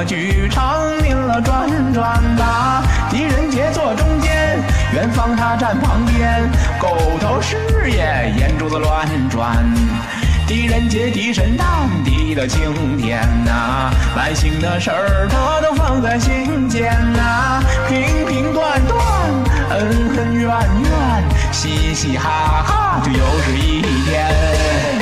个剧场您了转转吧，狄仁杰坐中间，远方他站旁边，狗头师爷眼珠子乱转。狄仁杰低神当地的青天呐，百姓的事儿他都放在心间呐，平平断断，恩恩怨怨，嘻嘻哈哈，就又是一天。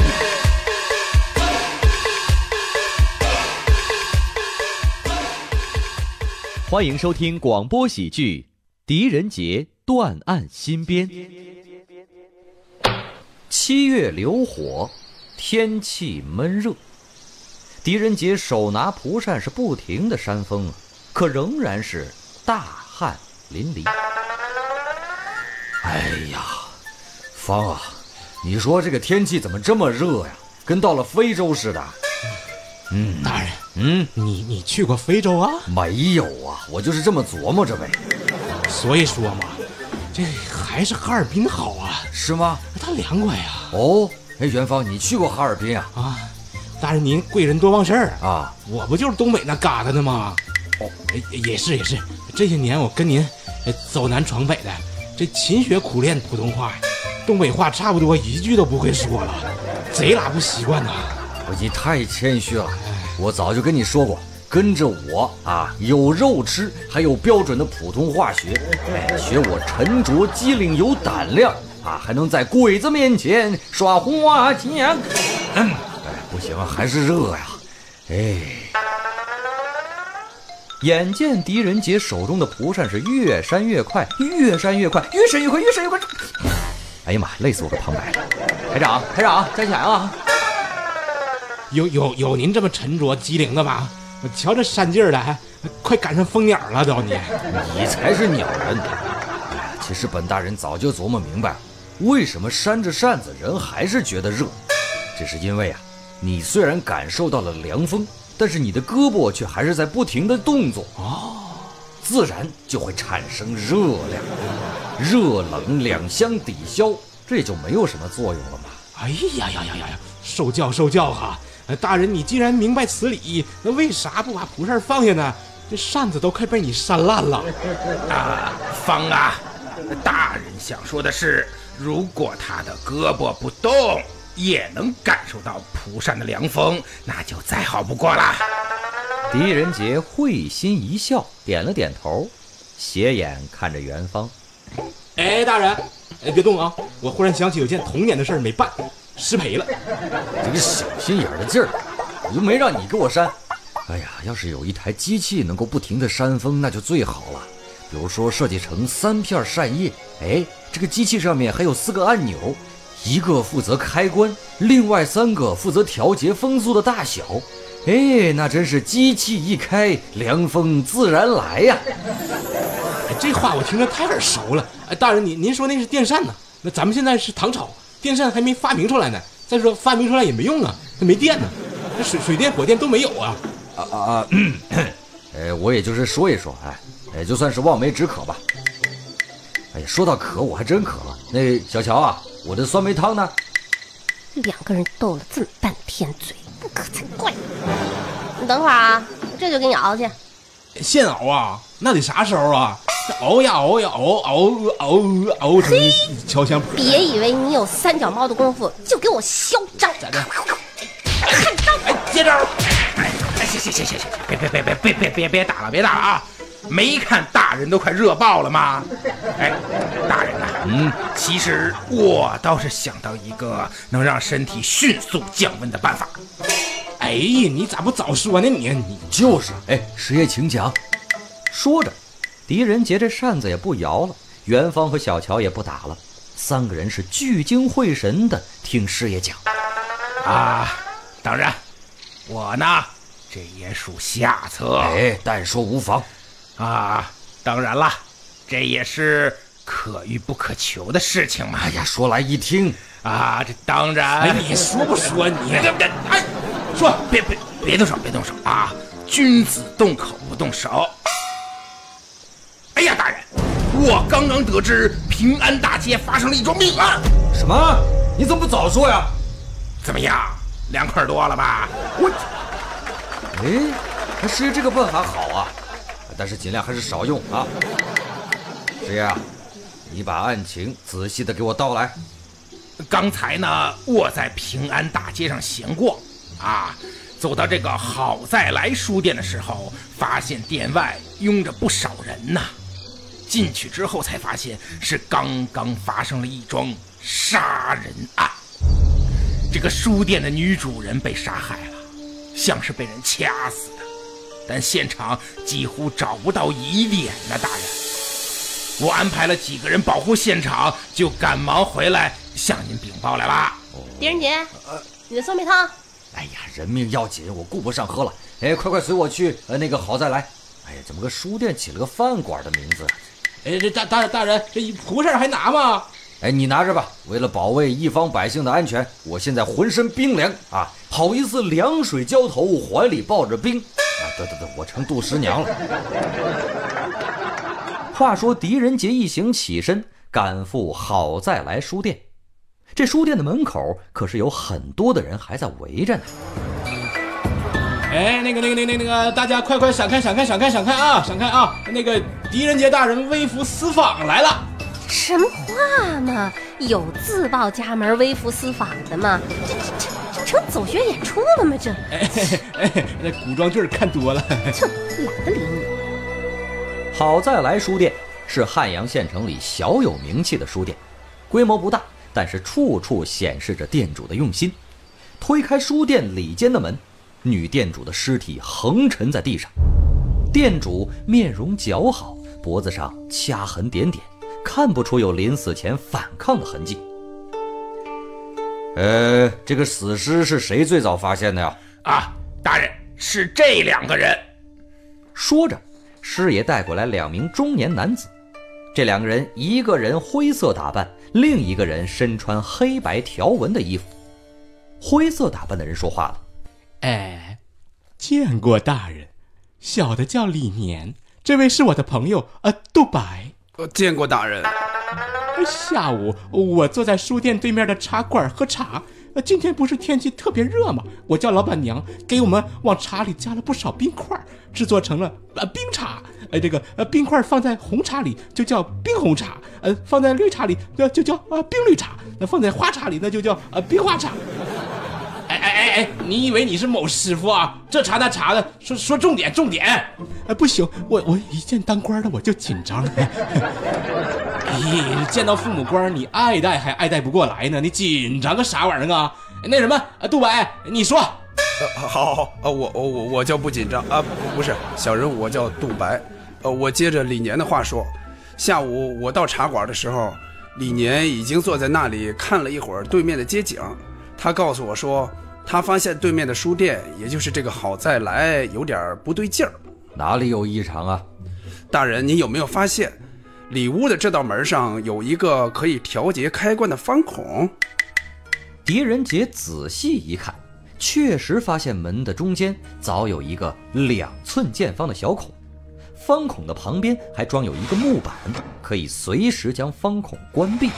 欢迎收听广播喜剧《狄仁杰断案新编》。7月流火，天气闷热，狄仁杰手拿蒲扇是不停的扇风啊，可仍然是大汗淋漓。 哎呀，方啊，你说这个天气怎么这么热呀？跟到了非洲似的。 大人，你去过非洲啊？ 没有啊，我就是这么琢磨着呗。 所以说嘛，这还是哈尔滨好啊。 是吗？ 它凉快呀。 哦，哎，元芳，你去过哈尔滨啊？ 啊，大人您贵人多忘事儿啊， 我不就是东北那旮瘩的吗？哦，也是，这些年我跟您走南闯北的，这勤学苦练普通话，东北话差不多一句都不会说了，贼拉不习惯呐。 你太谦虚了，我早就跟你说过，跟着我啊，有肉吃，还有标准的普通话学，学我沉着机灵有胆量啊，还能在鬼子面前耍花枪。不行啊，还是热呀。 眼见狄仁杰手中的蒲扇是越扇越快，越扇越快，越扇越快，越扇越快。哎呀妈，累死我个旁白了！台长，站起来啊！ 有您这么沉着机灵的吗？我瞧这扇劲儿的，还快赶上蜂鸟了都你。 你才是鸟人！其实本大人早就琢磨明白，为什么扇着扇子人还是觉得热，这是因为啊，你虽然感受到了凉风，但是你的胳膊却还是在不停的动作自然就会产生热量，热冷两相抵消，这也就没有什么作用了嘛。 哎呀，受教哈！大人，你既然明白此理，那为啥不把蒲扇放下呢？这扇子都快被你扇烂了。 方啊，大人想说的是，如果他的胳膊不动，也能感受到蒲扇的凉风，那就再好不过了。 狄仁杰会心一笑，点了点头，斜眼看着元芳。 哎，大人，别动啊！我忽然想起有件童年的事儿没办，失陪了。 这个小心眼的劲儿，我又没让你给我扇。哎呀，要是有一台机器能够不停的扇风，那就最好了。比如说设计成3片扇叶，这个机器上面还有4个按钮，一个负责开关，另外3个负责调节风速的大小。那真是机器一开，凉风自然来呀。 这话我听着太耳熟了。大人，您说那是电扇呢？那咱们现在是唐朝，电扇还没发明出来呢。再说发明出来也没用啊，它没电呢，那水电火电都没有啊。 我也就是说一说，就算是望梅止渴吧。哎呀，说到渴，我还真渴了。那小乔啊，我的酸梅汤呢 ？2个人斗了这么半天嘴，不渴才怪。你等会儿啊，我这就给你熬去。 现熬啊？那得啥时候啊？熬呀熬呀熬成敲响谱。 别以为你有3脚猫的功夫就给我嚣张！ 咋的？ 看招！ 接招！ 行，别打了啊！没看大人都快热爆了吗？大人呐，其实我倒是想到一个能让身体迅速降温的办法。 哎呀，你咋不早说呢？你就是，师爷请讲。 说着，狄仁杰这扇子也不摇了，元芳和小乔也不打了，3个人是聚精会神的听师爷讲。 当然，我呢这也属下策。 但说无妨。 当然了，这也是可遇不可求的事情嘛。 哎呀，说来一听。 这当然。 你说不说你？ 说别动手啊！君子动口不动手。哎呀，大人，我刚刚得知平安大街发生了一桩命案。 什么？你怎么不早说呀？ 怎么样，凉快多了吧？ 师爷这个笨还好啊，但是尽量还是少用啊。师爷啊，你把案情仔细的给我道来。 刚才呢，我在平安大街上闲逛啊，走到这个好再来书店的时候，发现店外拥着不少人呐。进去之后才发现是刚刚发生了一桩杀人案。这个书店的女主人被杀害了，像是被人掐死的，但现场几乎找不到疑点呢。大人，我安排了几个人保护现场，就赶忙回来向您禀报来了。 狄仁杰，你的酸梅汤。 哎呀，人命要紧，我顾不上喝了。哎，快随我去那个好再来。哎呀，怎么个书店起了个饭馆的名字？ 哎，这大人，这蒲扇还拿吗？ 哎，你拿着吧。为了保卫一方百姓的安全，我现在浑身冰凉啊，好意思凉水浇头，怀里抱着冰啊！得，我成杜十娘了。 话说狄仁杰一行起身赶赴好再来书店，这书店的门口可是有很多的人还在围着呢。 哎，那个，大家快闪开啊！那个狄仁杰大人微服私访来了。 什么话嘛？有自报家门微服私访的吗？这成走穴演出了吗？这那古装剧看多了， 这懒得理你。 好再来书店是汉阳县城里小有名气的书店，规模不大，但是处处显示着店主的用心。推开书店里间的门，女店主的尸体横沉在地上，店主面容姣好，脖子上掐痕点点，看不出有临死前反抗的痕迹。 这个死尸是谁最早发现的呀？ 啊，大人，是这2个人。 说着，师爷带过来2名中年男子，这2个人一个人灰色打扮，另一个人身穿黑白条纹的衣服。灰色打扮的人说话了： 哎，见过大人，小的叫李年，这位是我的朋友杜白。 见过大人。 下午我坐在书店对面的茶馆喝茶，今天不是天气特别热吗？我叫老板娘给我们往茶里加了不少冰块，制作成了冰茶。这个冰块放在红茶里就叫冰红茶，放在绿茶里就叫冰绿茶，放在花茶里那就叫冰花茶。哎，你以为你是某师傅啊？这茶那茶的，说重点。不行，我一见当官的我就紧张。见到父母官你爱戴还爱戴不过来呢，你紧张个啥玩意儿啊？那什么，杜白，你说。 好，我叫不紧张啊，不是小人物，我叫杜白。我接着李年的话说，下午我到茶馆的时候，李年已经坐在那里看了一会儿对面的街景。他告诉我说，他发现对面的书店，也就是这个好再来，有点不对劲儿。 哪里有异常啊？ 大人，您有没有发现里屋的这道门上有一个可以调节开关的方孔？ 狄仁杰仔细一看，确实发现门的中间早有一个2寸见方的小孔，方孔的旁边还装有一个木板，可以随时将方孔关闭。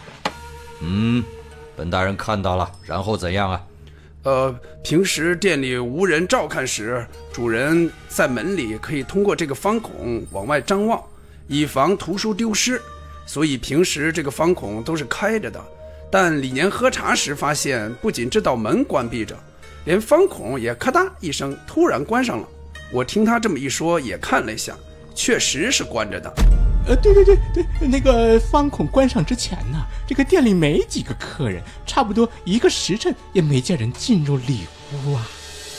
本大人看到了，然后怎样啊？ 平时店里无人照看时，主人在门里可以通过这个方孔往外张望，以防图书丢失，所以平时这个方孔都是开着的。但李年喝茶时发现，不仅这道门关闭着，连方孔也咔嗒一声突然关上了。我听他这么一说，也看了一下，确实是关着的。 对，那个方孔关上之前呢，这个店里没几个客人，差不多1个时辰也没见人进入里屋啊。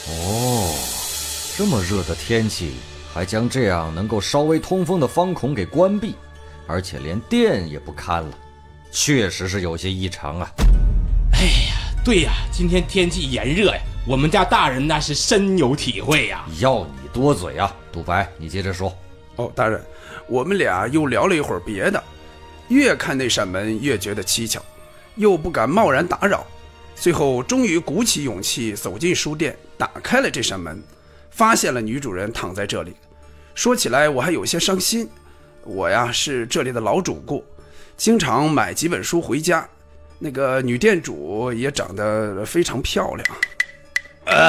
这么热的天气，还将这样能够稍微通风的方孔给关闭，而且连店也不看了，确实是有些异常啊。 哎呀，对呀，今天天气炎热呀，我们家大人那是深有体会呀。 要你多嘴啊，杜白，你接着说。 大人，我们俩又聊了一会儿别的，越看那扇门越觉得蹊跷，又不敢贸然打扰，最后终于鼓起勇气走进书店，打开了这扇门，发现了女主人躺在这里。说起来我还有些伤心，我呀是这里的老主顾，经常买几本书回家，那个女店主也长得非常漂亮。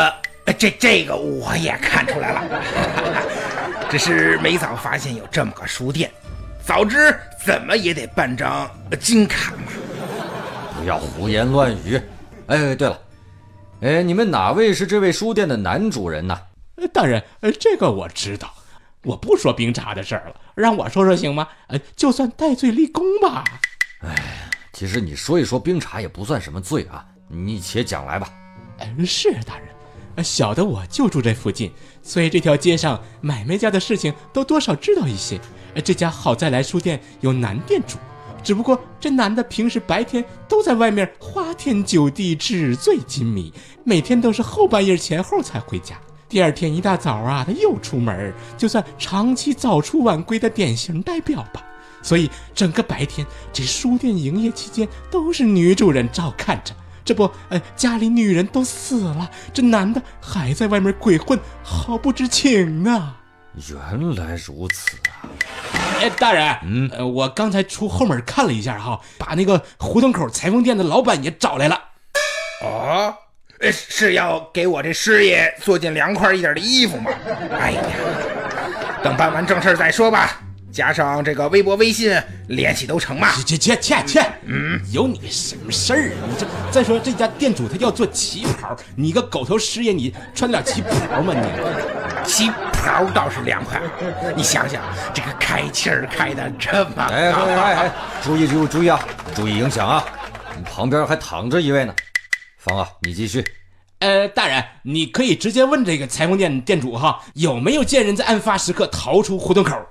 这个我也看出来了，只是没早发现有这么个书店，早知怎么也得办张金卡嘛。 不要胡言乱语。哎，对了，你们哪位是这位书店的男主人呢？ 大人，这个我知道，我不说冰茶的事儿了，让我说说行吗？就算戴罪立功吧。 其实你说一说冰茶也不算什么罪啊，你且讲来吧。 是大人，小的我就住这附近，所以这条街上买卖家的事情都多少知道一些。这家好再来书店有男店主，只不过这男的平时白天都在外面花天酒地，纸醉金迷，每天都是后半夜前后才回家。第二天一大早啊，他又出门，就算长期早出晚归的典型代表吧。所以整个白天这书店营业期间都是女主人照看着。这不，家里女人都死了，这男的还在外面鬼混，好不知情呢。 原来如此啊！ 大人，我刚才出后门看了一下哈，把那个胡同口裁缝店的老板也找来了。 哦，是要给我这师爷做件凉快一点的衣服吗？哎呀，等办完正事再说吧。加上这个微博微信联系都成嘛。 切，有你什么事儿啊？你再说这家店主他要做旗袍，你个狗头师爷，你穿点旗袍吗你？ 旗袍倒是凉快，你想想这个开气儿开的这么注意啊，注意影响啊！你旁边还躺着一位呢。方啊，你继续。 大人，你可以直接问这个裁缝店店主哈，有没有见人在案发时刻逃出胡同口？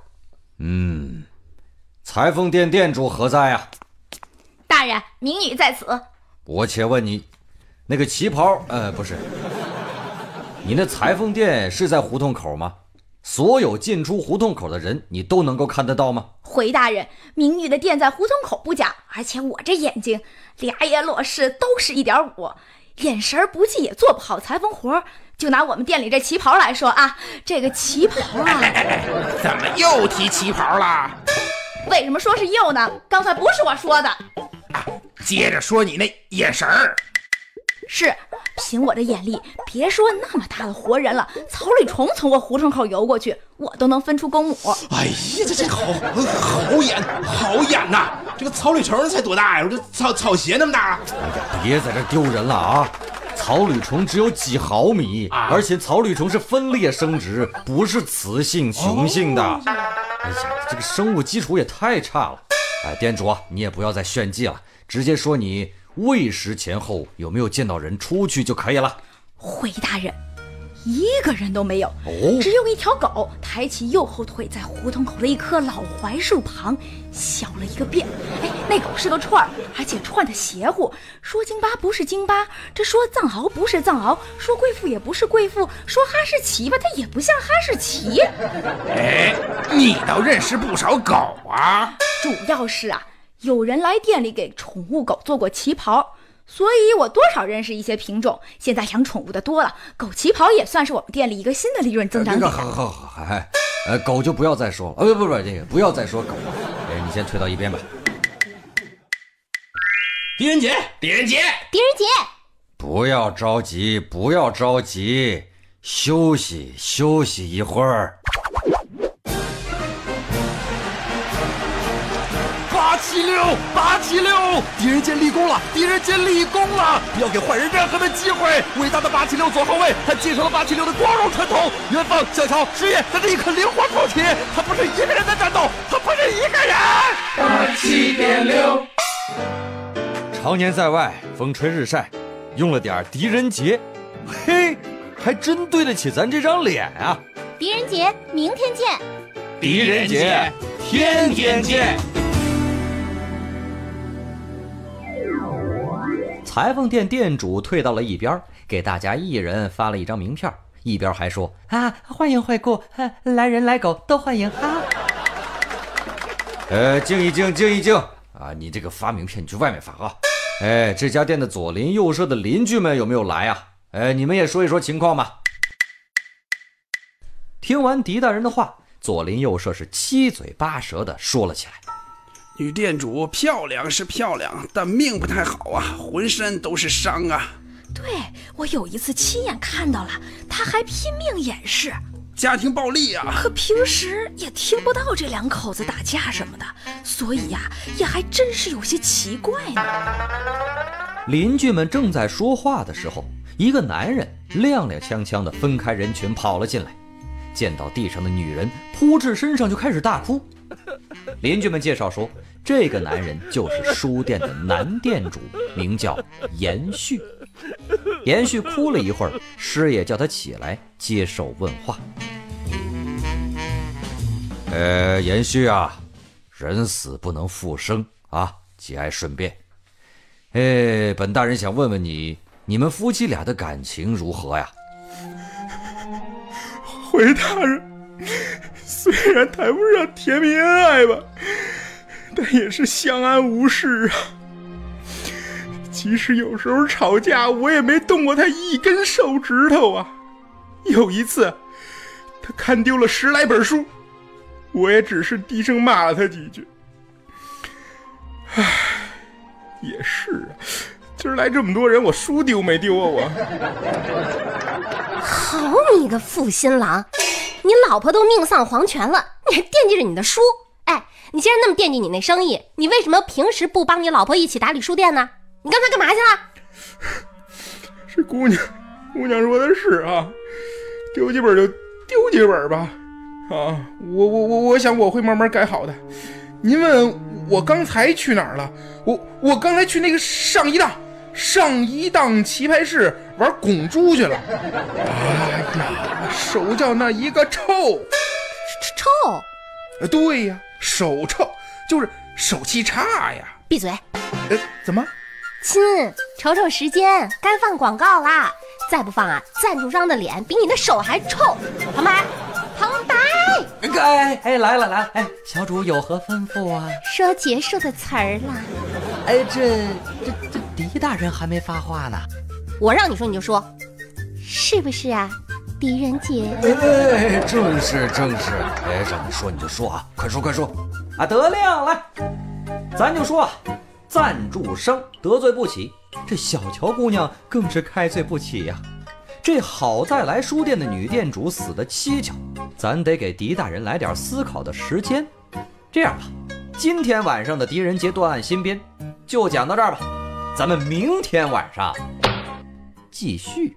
裁缝店店主何在啊？ 大人，民女在此。 我且问你，那个旗袍，不是，你那裁缝店是在胡同口吗？所有进出胡同口的人，你都能够看得到吗？ 回大人，民女的店在胡同口不假，而且我这眼睛俩眼裸视都是1.5，眼神不济也做不好裁缝活。就拿我们店里这旗袍来说啊，这个旗袍啊， 怎么又提旗袍了？ 为什么说是又呢？刚才不是我说的。 接着说你那眼神儿。 是，凭我的眼力，别说那么大的活人了，草履虫从我胡同口游过去，我都能分出公母。 哎呀，这好眼呐！这个草履虫才多大呀？我这草鞋那么大。 别在这丢人了啊！草履虫只有几毫米，而且草履虫是分裂生殖，不是雌性雄性的。哎呀，这个生物基础也太差了。店主啊，你也不要再炫技了，直接说你未时前后有没有见到人出去就可以了。 回大人，一个人都没有，只有一条狗抬起右后腿，在胡同口的一棵老槐树旁小了一个便。那狗是个串儿，而且串的邪乎，说京巴不是京巴，这说藏獒不是藏獒，说贵妇也不是贵妇，说哈士奇吧，它也不像哈士奇。 你倒认识不少狗啊！ 主要是啊，有人来店里给宠物狗做过旗袍，所以我多少认识一些品种。现在养宠物的多了，狗旗袍也算是我们店里一个新的利润增长点。 好，狗就不要再说了，不，这个不要再说狗了。你先退到一边吧。 狄仁杰， 不要着急，休息一会儿。 876，狄仁杰立功了！不要给坏人任何的机会！伟大的876左后卫，他继承了876的光荣传统。元芳、小乔、师爷在这一刻灵活出奇，他不是一个人的战斗，他不是一个人。 87.6， 常年在外，风吹日晒，用了点狄仁杰，嘿，还真对得起咱这张脸啊！ 狄仁杰，明天见。 狄仁杰，天天见。 裁缝店店主退到了一边，给大家一人发了一张名片，一边还说欢迎惠顾，来人来狗都欢迎啊。 静一静啊！你这个发名片你去外面发啊！这家店的左邻右舍的邻居们有没有来啊？你们也说一说情况吧。 听完狄大人的话，左邻右舍是七嘴八舌的说了起来。 女店主漂亮是漂亮，但命不太好啊，浑身都是伤啊。 对，我有一次亲眼看到了，他还拼命掩饰。 家庭暴力啊！ 可平时也听不到这两口子打架什么的，所以呀，也还真是有些奇怪呢。 邻居们正在说话的时候，一个男人踉踉跄跄地分开人群跑了进来，见到地上的女人，扑至身上就开始大哭。邻居们介绍说，这个男人就是书店的男店主，名叫严旭。严旭哭了一会儿，师爷叫他起来接受问话。 严旭啊，人死不能复生啊，节哀顺变。本大人想问问你，你们夫妻俩的感情如何呀？ 回大人，虽然谈不上甜蜜恩爱吧，但也是相安无事啊。即使有时候吵架，我也没动过他一根手指头啊。有一次，他看丢了10来本书，我也只是低声骂了他几句。唉，也是啊，今儿来这么多人，我书丢没丢啊我？ 好你个负心郎，你老婆都命丧黄泉了，你还惦记着你的书？哎，你既然那么惦记你那生意，你为什么平时不帮你老婆一起打理书店呢？你刚才干嘛去了？ 是姑娘说的是啊，丢几本就丢几本吧。啊，我想我会慢慢改好的。您问我刚才去哪儿了？我刚才去那个上一档棋牌室玩拱珠去了。哎呀，手叫那一个臭！对呀，手臭就是手气差呀。 闭嘴！ 怎么？ 亲，瞅瞅时间，该放广告啦！再不放啊，赞助商的脸比你的手还臭。旁白， 来了，小主有何吩咐啊？ 说结束的词儿了。 这狄大人还没发话呢。 我让你说你就说，是不是啊？狄仁杰。 正是。让你说你就说啊，快说啊！得令，来，咱就说啊，赞助商得罪不起，这小乔姑娘更是开罪不起呀。这好在来书店的女店主死得蹊跷，咱得给狄大人来点思考的时间。这样吧，今天晚上的狄仁杰断案新编就讲到这儿吧，咱们明天晚上继续。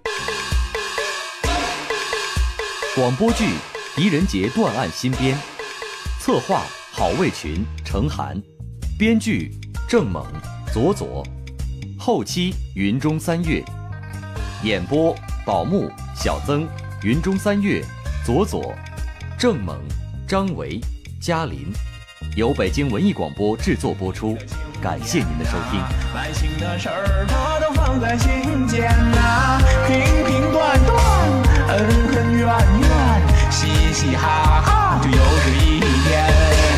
广播剧《狄仁杰断案新编》，策划郝卫群、程涵，编剧郑猛、左，后期云中三月，演播宝木、小曾、云中三月、左，郑猛、张维、嘉林，由北京文艺广播制作播出，感谢您的收听。 百姓的事儿他都放在心间呐，平断，恩怨，嘻嘻哈哈，就又是一天。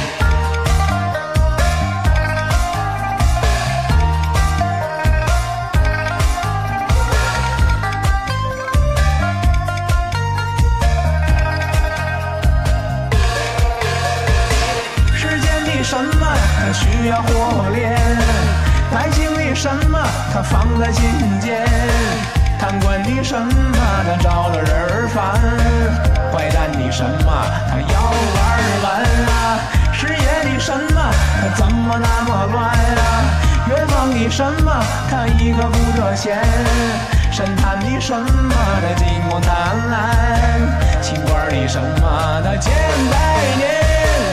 什么它需要火炼，百姓的什么它放在心间，贪官的什么它招了人烦，坏蛋的什么它要玩完啊，事业的什么它怎么那么乱啊，远方的什么它一个不得闲，神探的什么它金光灿烂，清官的什么它千百年。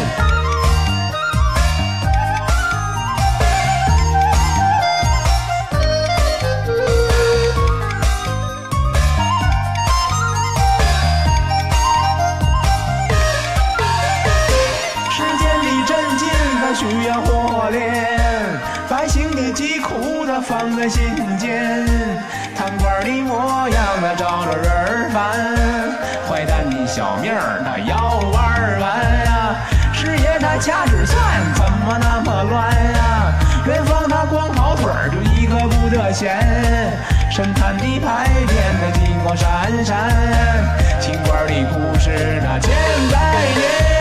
需要火炼，百姓的疾苦的放在心间，贪官的模样他招着人烦，坏蛋的小命他要玩完啊，事业他掐指算怎么那么乱啊，远方他光跑腿就一个不得闲，神探的牌匾他金光闪闪，清官的故事那千百年。